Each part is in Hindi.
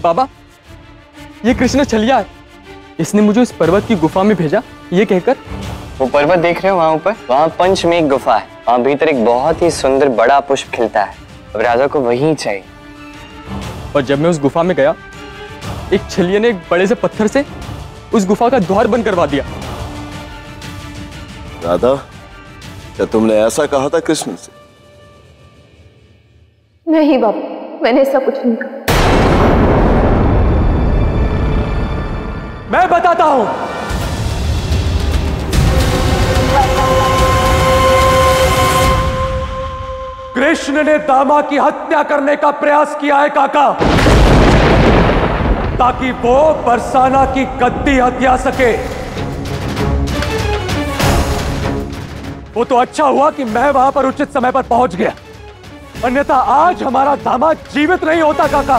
बाबा, ये कृष्ण छलिया है। इसने मुझे इस पर्वत की गुफा में भेजा ये कहकर। वो पर्वत देख रहे हो वहां ऊपर? वहां पंचमेघ गुफा है। वहां भीतर एक बहुत ही सुंदर बड़ा पुष्प खिलता है। अब राजा को वही चाहिए। और जब मैं उस गुफा में गया, एक छलिया ने एक बड़े से पत्थर से उस गुफा का द्वार बंद करवा दिया। राधा, क्या तुमने ऐसा कहा था कृष्ण से? नहीं बाबा, मैंने ऐसा कुछ नहीं कहा। मैं बताता हूं। कृष्ण ने दामा की हत्या करने का प्रयास किया है काका, ताकि वो बरसाना की गद्दी हत्या सके। वो तो अच्छा हुआ कि मैं वहां पर उचित समय पर पहुंच गया, अन्यथा आज हमारा दामाद जीवित नहीं होता काका।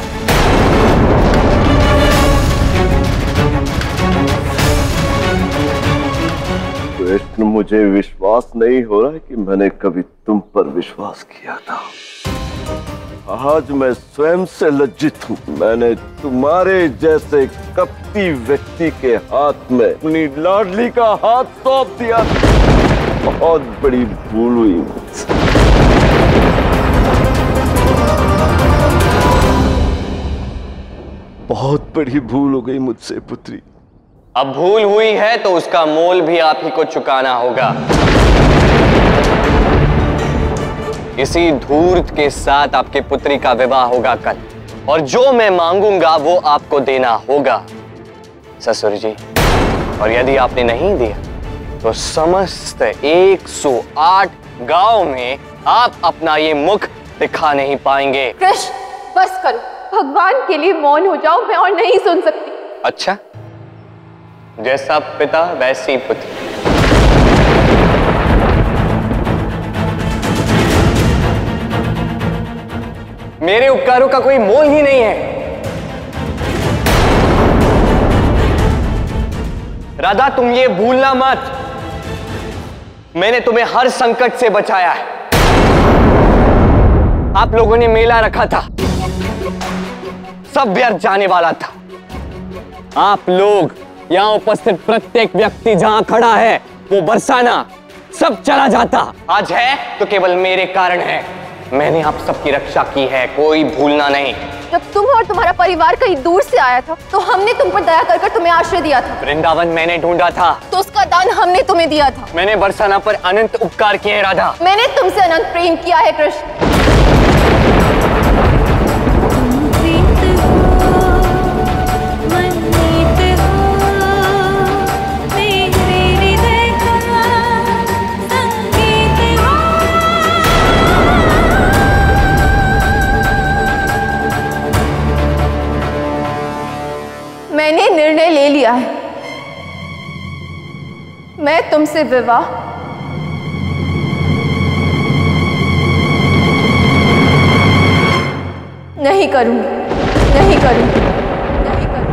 कृष्ण, मुझे विश्वास नहीं हो रहा कि मैंने कभी तुम पर विश्वास किया था। आज मैं स्वयं से लज्जित हूं। मैंने तुम्हारे जैसे कपटी व्यक्ति के हाथ में अपनी लाडली का हाथ सौंप दिया। बहुत बड़ी भूल हुई मुझसे। बहुत बड़ी भूल हो गई मुझसे पुत्री। अब भूल हुई है तो उसका मोल भी आप ही को चुकाना होगा। इसी धूर्त के साथ आपके पुत्री का विवाह होगा कल, और जो मैं मांगूंगा वो आपको देना होगा ससुर जी। और यदि आपने नहीं दिया तो समस्त 108 गांव में आप अपना ये मुख दिखा नहीं पाएंगे। कृष्ण, बस करो, भगवान के लिए मौन हो जाओ, मैं और नहीं सुन सकती। अच्छा, जैसा पिता वैसी पुत्री। मेरे उपकारों का कोई मोल ही नहीं है। राधा, तुम ये भूलना मत, मैंने तुम्हें हर संकट से बचाया है। आप लोगों ने मेला रखा था, सब व्यर्थ जाने वाला था। आप लोग, यहां उपस्थित प्रत्येक व्यक्ति जहां खड़ा है, वो बरसाना, सब चला जाता। आज है तो केवल मेरे कारण है। मैंने आप सबकी रक्षा की है, कोई भूलना नहीं। जब तुम और तुम्हारा परिवार कहीं दूर से आया था तो हमने तुम पर दया कर तुम्हें आश्रय दिया था। वृंदावन मैंने ढूंढा था तो उसका दान हमने तुम्हें दिया था। मैंने बरसाना पर अनंत उपकार किए हैं राधा। मैंने तुमसे अनंत प्रेम किया है कृष्ण। मैंने निर्णय ले लिया है, मैं तुमसे विवाह नहीं करूंगी, नहीं करूंगी, नहीं करूंगी।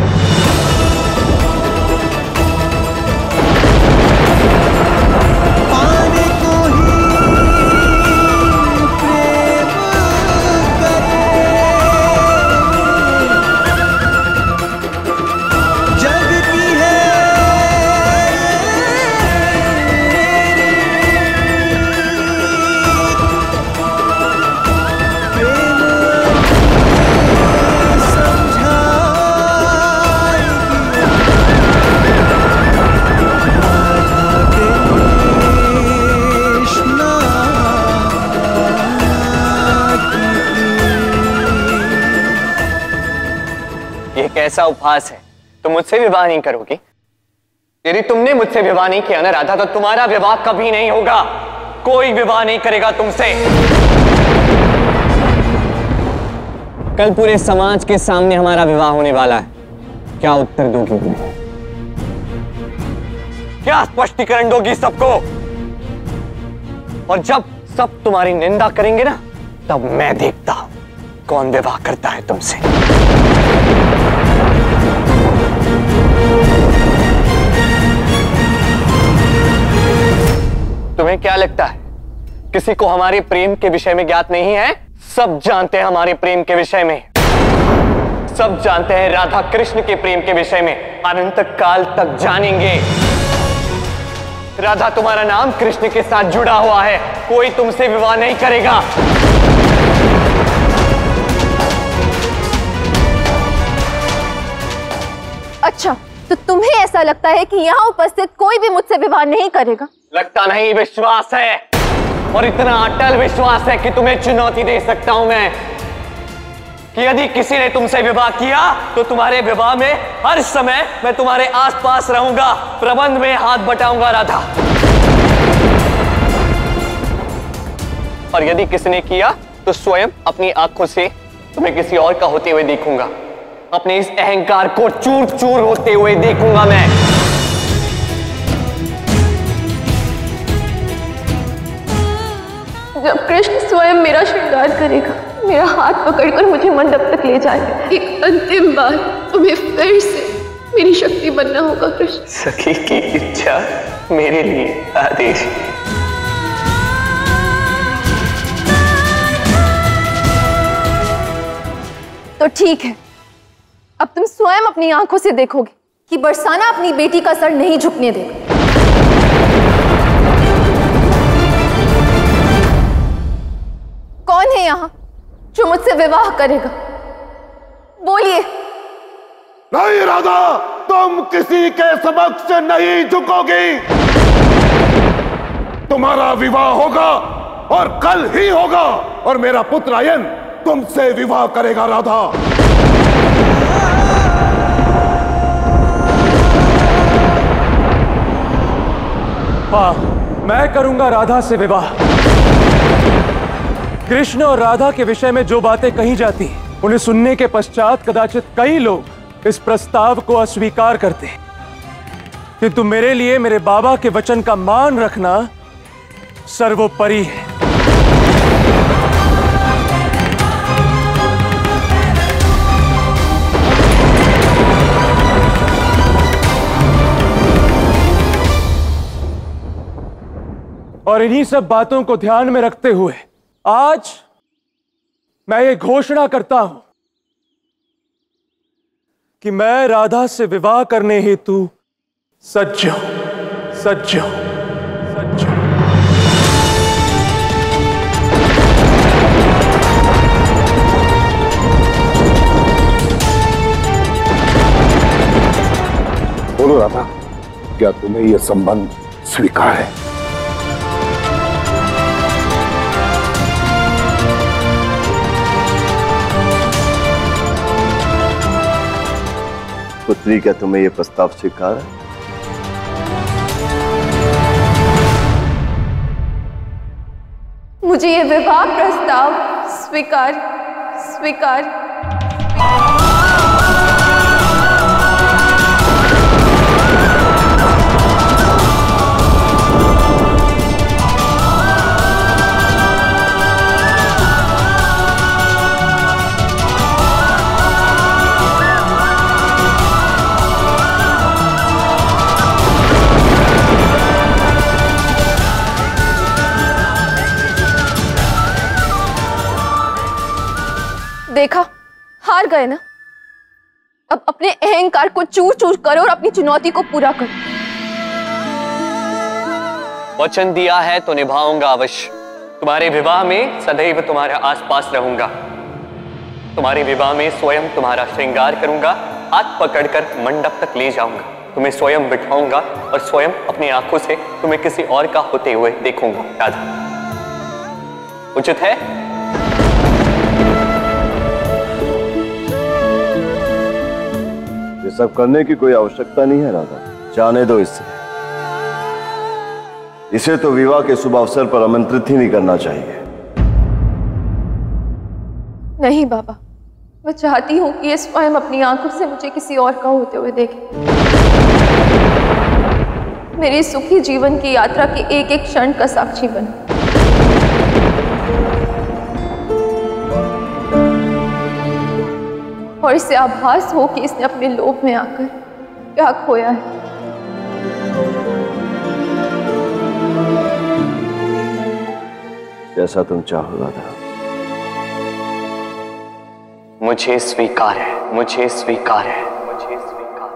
कैसा उपहास है? तुम मुझसे विवाह नहीं करोगी? यदि तुमने मुझसे विवाह नहीं किया ना राधा, तो तुम्हारा विवाह कभी नहीं होगा। कोई विवाह नहीं करेगा तुमसे। कल पूरे समाज के सामने हमारा विवाह होने वाला है। क्या उत्तर दोगी तुम? क्या स्पष्टीकरण दोगी सबको? और जब सब तुम्हारी निंदा करेंगे ना, तब मैं देखता हूं कौन विवाह करता है तुमसे। तुम्हें क्या लगता है किसी को हमारे प्रेम के विषय में ज्ञात नहीं है? सब जानते हैं हमारे प्रेम के विषय में। सब जानते हैं, राधा कृष्ण के प्रेम के विषय में अनंत काल तक जानेंगे। राधा, तुम्हारा नाम कृष्ण के साथ जुड़ा हुआ है, कोई तुमसे विवाह नहीं करेगा। अच्छा, तो तुम्हें ऐसा लगता है कि यहाँ उपस्थित कोई भी मुझसे विवाह नहीं करेगा? लगता नहीं, विश्वास है, और इतना अटल विश्वास है कि तुम्हें चुनौती दे सकता हूं मैं कि यदि किसी ने तुमसे विवाह किया तो तुम्हारे विवाह में हर समय मैं तुम्हारे आसपास रहूंगा, प्रबंध में हाथ बटाऊंगा राधा। और यदि किसी ने किया तो स्वयं अपनी आंखों से तुम्हें किसी और का होते हुए देखूंगा, अपने इस अहंकार को चूर चूर होते हुए देखूंगा मैं। जब कृष्ण स्वयं मेरा श्रृंगार करेगा, मेरा हाथ पकड़कर मुझे मंडप तक ले जाएगा, एक अंतिम बार तुम्हें फिर से मेरी शक्ति बनना होगा कृष्ण। सखी की इच्छा मेरे लिए आदेश। तो ठीक है, अब तुम स्वयं अपनी आंखों से देखोगे कि बरसाना अपनी बेटी का सर नहीं झुकने देगा। कौन है यहाँ जो मुझसे विवाह करेगा? बोलिए। नहीं राधा, तुम किसी के समक्ष नहीं झुकोगी। तुम्हारा विवाह होगा और कल ही होगा, और मेरा पुत्र आयन तुमसे विवाह करेगा राधा। हाँ, मैं करूंगा राधा से विवाह। कृष्ण और राधा के विषय में जो बातें कही जाती हैं, उन्हें सुनने के पश्चात कदाचित कई लोग इस प्रस्ताव को अस्वीकार करते हैं, किंतु मेरे लिए मेरे बाबा के वचन का मान रखना सर्वोपरि है। और इन्हीं सब बातों को ध्यान में रखते हुए आज मैं ये घोषणा करता हूं कि मैं राधा से विवाह करने हेतु सज्ज हूं, सज्ज हूं, सज्ज हूं। बोलो राधा, क्या तुम्हें यह संबंध स्वीकार है? पुत्री, क्या तुम्हें यह प्रस्ताव स्वीकार है? मुझे ये विवाह प्रस्ताव स्वीकार स्वीकार। देखा, हार गए ना? अब अपने अहंकार को चूर चूर करो और अपनी चुनौती को पूरा करो। वचन दिया है तो निभाऊंगा अवश्य। तुम्हारे विवाह में सदैव तुम्हारे आसपास रहूंगा, तुम्हारे विवाह में स्वयं तुम्हारा श्रृंगार करूंगा, हाथ पकड़कर मंडप तक ले जाऊंगा, तुम्हें स्वयं बिठाऊंगा और स्वयं अपनी आंखों से तुम्हें किसी और का होते हुए देखूंगा। राधा, उचित है? ये सब करने की कोई आवश्यकता नहीं है राधा, जाने दो इसे तो विवाह के शुभ अवसर पर आमंत्रित ही नहीं करना चाहिए। नहीं बाबा, मैं चाहती हूँ कि ये स्वयं अपनी आंखों से मुझे किसी और का होते हुए देखे। मेरे सुखी जीवन की यात्रा के एक एक क्षण का साक्षी बने। और इसे आभास हो कि इसने अपने लोभ में आकर क्या खोया है। जैसा तुम चाहो राधा। मुझे स्वीकार है, मुझे स्वीकार है, मुझे स्वीकार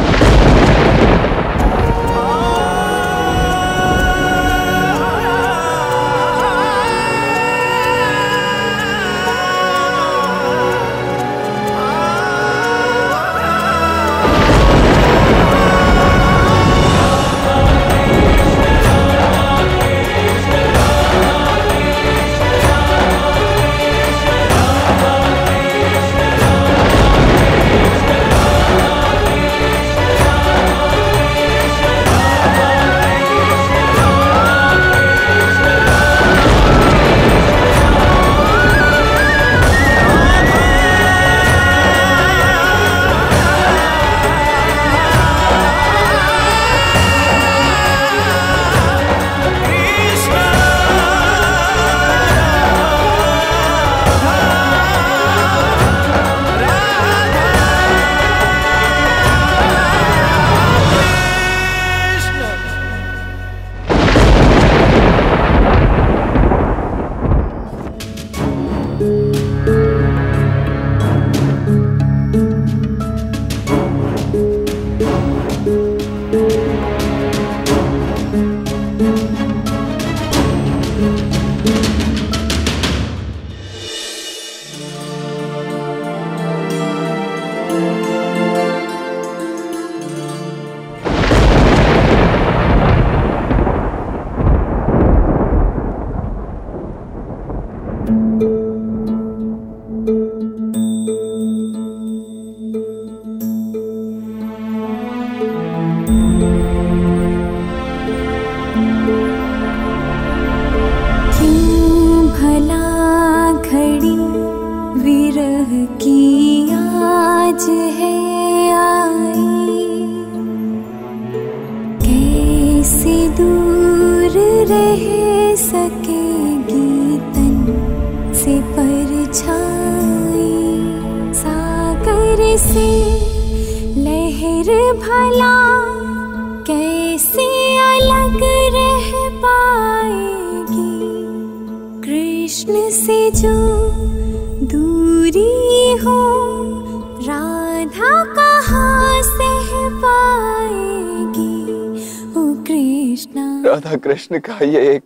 राधा कृष्ण का ये एक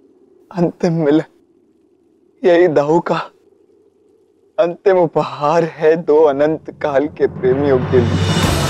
अंतिम मिलन, यही दाऊ का अंतिम उपहार है दो अनंत काल के प्रेमियों के लिए।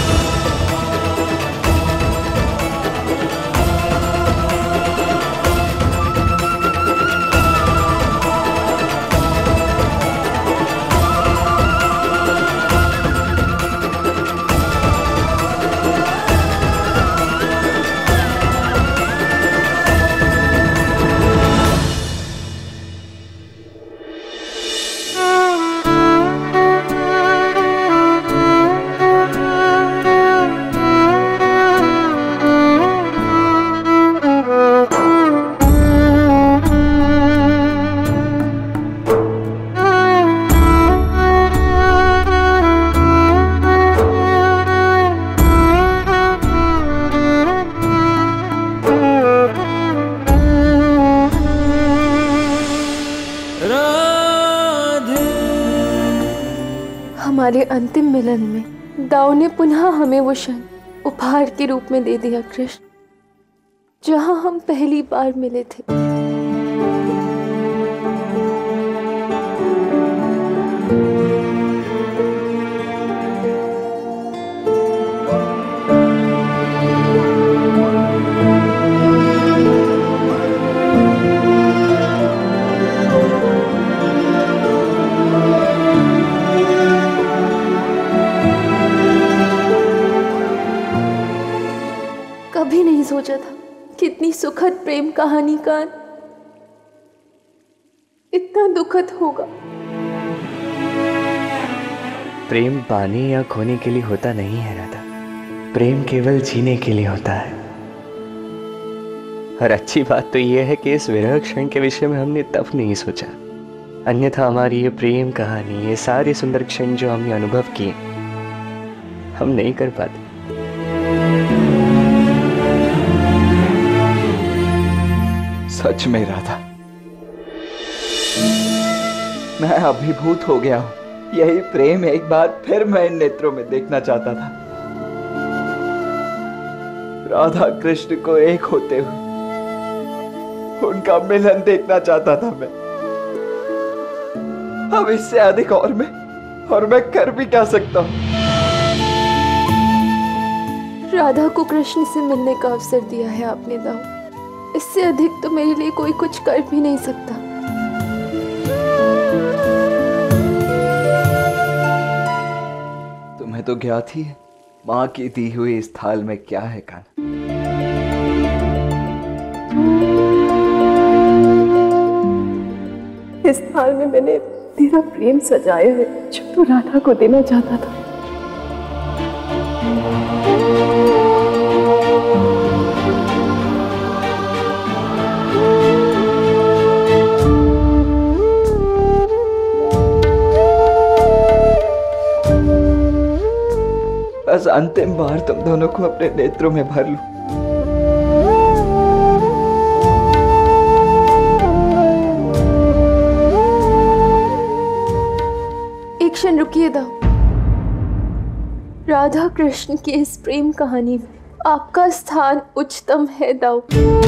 हमारे अंतिम मिलन में दाऊ ने पुनः हमें वो क्षण उपहार के रूप में दे दिया कृष्ण, जहां हम पहली बार मिले थे। कभी नहीं सोचा था कितनी सुखद प्रेम कहानी का इतना दुखद होगा। प्रेम पाने या खोने के लिए होता नहीं है राधा, प्रेम केवल जीने के लिए होता है। और अच्छी बात तो यह है कि इस विरह क्षण के विषय में हमने तब नहीं सोचा, अन्यथा हमारी ये प्रेम कहानी, ये सारे सुंदर क्षण जो हमने अनुभव किए, हम नहीं कर पाते। सच में राधा, मैं अभिभूत हो गया हूं। यही प्रेम एक बार फिर मैं इन नेत्रों में देखना चाहता था। राधा कृष्ण को एक होते हुए उनका मिलन देखना चाहता था मैं। अब इससे अधिक और मैं कर भी क्या सकता हूं? राधा को कृष्ण से मिलने का अवसर दिया है आपने दाऊ। इससे अधिक तो मेरे लिए कोई कुछ कर भी नहीं सकता। तुम्हें तो ज्ञात ही है माँ की दी हुई इस थाल में क्या है कान्हा। इस थाल में मैंने तेरा प्रेम सजाया है जो तू राधा को देना चाहता था। बस अंतिम बार तुम दोनों को अपने नेत्रों में भर लूं। एक क्षण रुकिए दाऊ। राधा कृष्ण की इस प्रेम कहानी में आपका स्थान उच्चतम है दाऊ।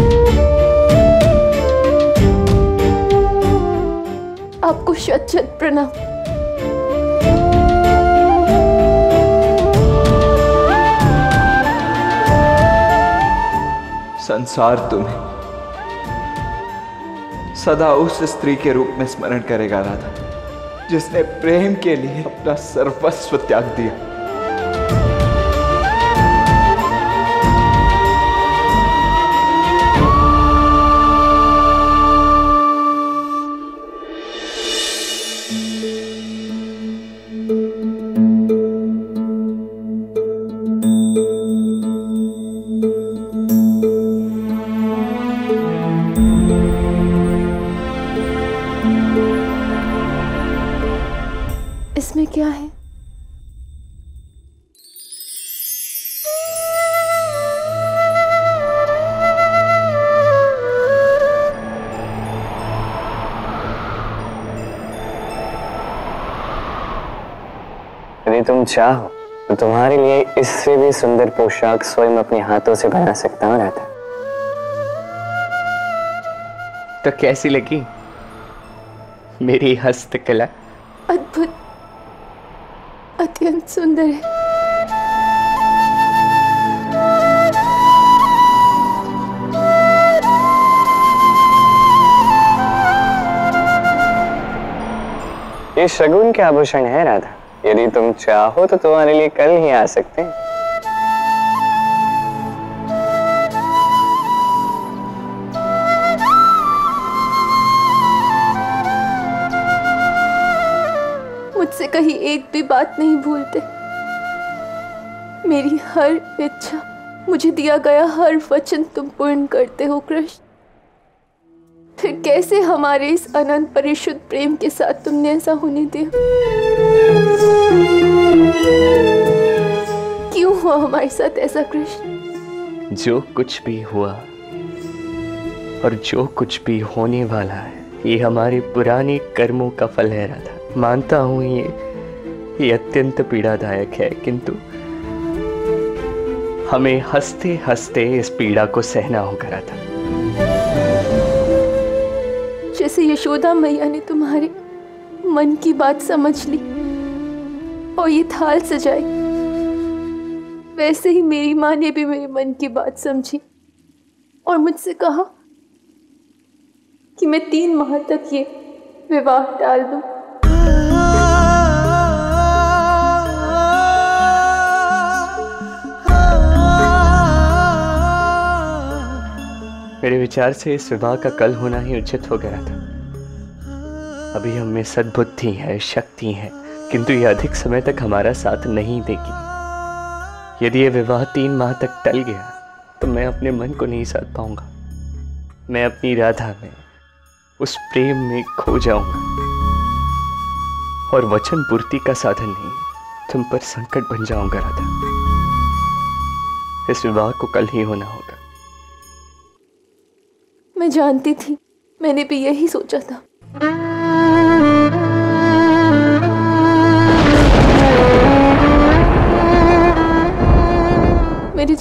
आपको शत शत प्रणाम। संसार तुम्हें सदा उस स्त्री के रूप में स्मरण करेगा राधा, जिसने प्रेम के लिए अपना सर्वस्व त्याग दिया। इसमें क्या है? यदि तुम चाहो तो तुम्हारे लिए इससे भी सुंदर पोशाक स्वयं अपने हाथों से बना सकता हूँ राधा। तो कैसी लगी मेरी हस्तकला? अद्भुत, अत्यंत सुंदर है। ये शगुन के आभूषण है राधा। यदि तुम चाहो तो तुम्हारे लिए कल ही आ सकते हैं। मुझसे कहीं एक भी बात नहीं भूलते। मेरी हर इच्छा, मुझे दिया गया हर वचन तुम पूर्ण करते हो कृष्ण। फिर कैसे हमारे इस अनंत परिशुद्ध प्रेम के साथ तुमने ऐसा होने दिया? क्यों हुआ हमारे साथ ऐसा कृष्ण? जो कुछ भी हुआ और जो कुछ भी होने वाला है, ये हमारे पुराने कर्मों का फल है राधा। मानता हूं ये अत्यंत पीड़ादायक है, किंतु हमें हंसते हंसते इस पीड़ा को सहना होगा राधा। जैसे यशोदा मैया ने तुम्हारे मन की बात समझ ली और ये थाल सजाई, वैसे ही मेरी माँ ने भी मेरे मन की बात समझी और मुझसे कहा कि मैं 3 माह तक ये विवाह टाल दूं। मेरे विचार से इस विवाह का कल होना ही उचित हो गया था। अभी हम में सद्बुद्धि है, शक्ति है, किंतु यह अधिक समय तक हमारा साथ नहीं देगी। यदि यह विवाह 3 माह तक टल गया तो मैं अपने मन को नहीं साध पाऊंगा। मैं अपनी राधा में, उस प्रेम में खो जाऊंगा और वचन पूर्ति का साधन नहीं, तुम पर संकट बन जाऊंगा राधा। इस विवाह को कल ही होना होगा। मैं जानती थी, मैंने भी यही सोचा था।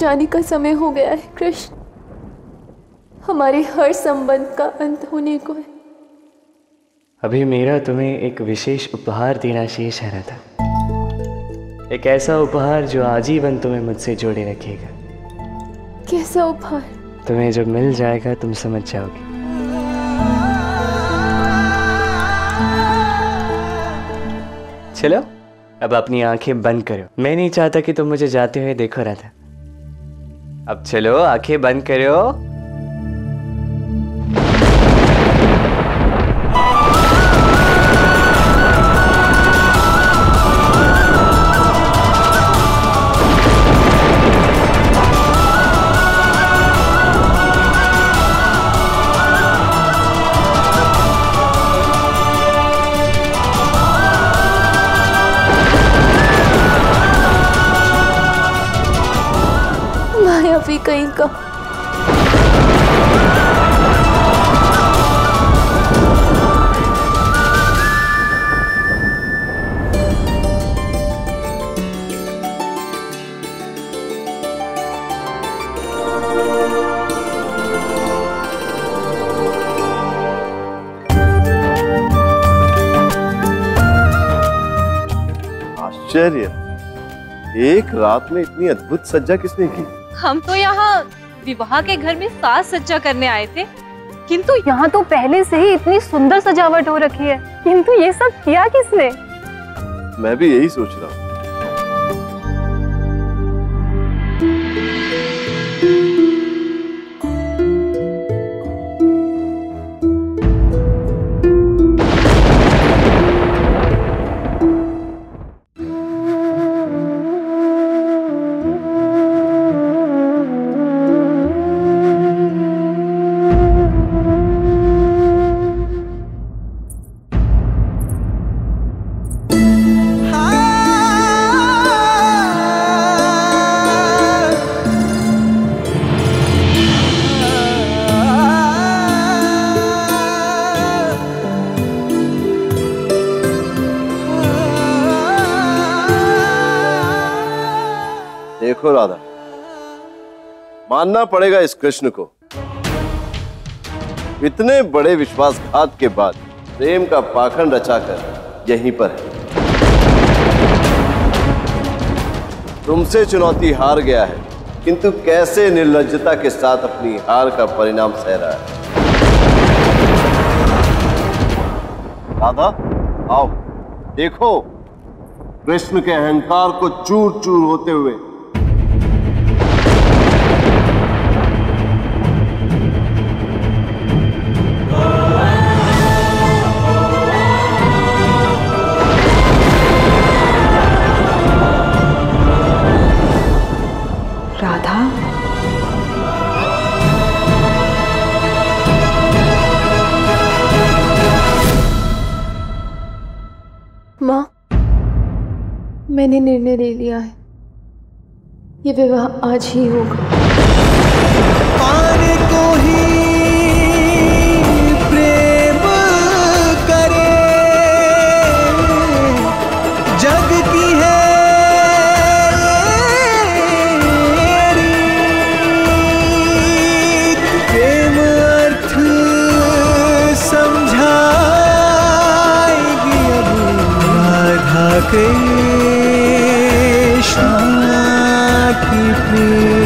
जाने का समय हो गया है कृष्ण। हमारे हर संबंध का अंत होने को है। अभी मेरा तुम्हें एक विशेष उपहार देना शेष है राधा। एक ऐसा उपहार जो आजीवन तुम्हें मुझसे जोड़े रखेगा। कैसा उपहार? तुम्हें जब मिल जाएगा तुम समझ जाओगी। चलो अब अपनी आंखें बंद करो। मैं नहीं चाहता कि तुम मुझे जाते हुए देखो राधा। अब चलो आंखें बंद करो। मायावी कहीं का। आश्चर्य, एक रात में इतनी अद्भुत सज्जा किसने की? हम तो यहाँ विवाह के घर में साज सज्जा करने आए थे, किंतु यहाँ तो पहले से ही इतनी सुंदर सजावट हो रखी है, किंतु ये सब किया किसने? मैं भी यही सोच रहा हूँ। देखो राधा, मानना पड़ेगा इस कृष्ण को, इतने बड़े विश्वासघात के बाद प्रेम का पाखंड रचाकर यहीं पर है। तुमसे चुनौती हार गया है, किंतु कैसे निर्लज्जता के साथ अपनी हार का परिणाम सह रहा है। राधा, आओ देखो कृष्ण के अहंकार को चूर चूर होते हुए। राधा, माँ, मैंने निर्णय ले लिया है, ये विवाह आज ही होगा। पाने को ही प्रेम करे, जग की है रीत, प्रेम अर्थ समझाएगी अब राधा कृष्ण की प्रेम।